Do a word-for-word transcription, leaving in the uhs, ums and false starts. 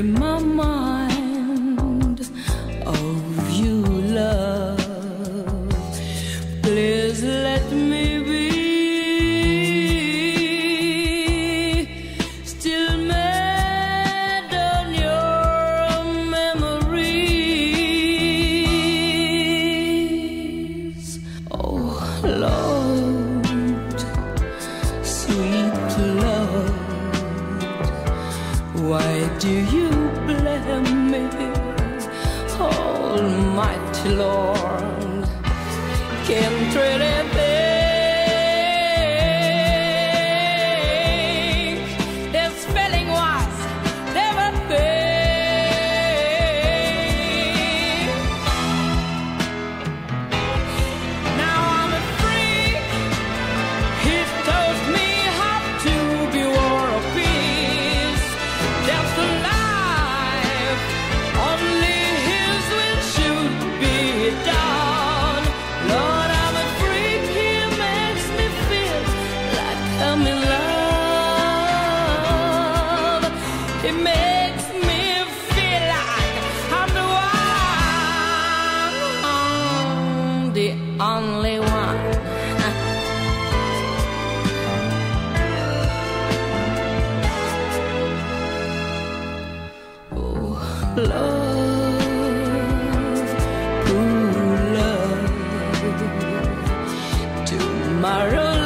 my mind of you, love. Please let me be still mad on your memories. Oh Lord, sweet Lord, why do you blame me, Almighty Lord? Can't really think this feeling was never fake. Now I'm a freak. He taught me how to be war or peace. That's the life only his will should be done. Lord, I'm a freak. He makes me feel like I'm in love. He makes me feel like I'm the one, the only one. Oh, love, ooh, love. Tomorrow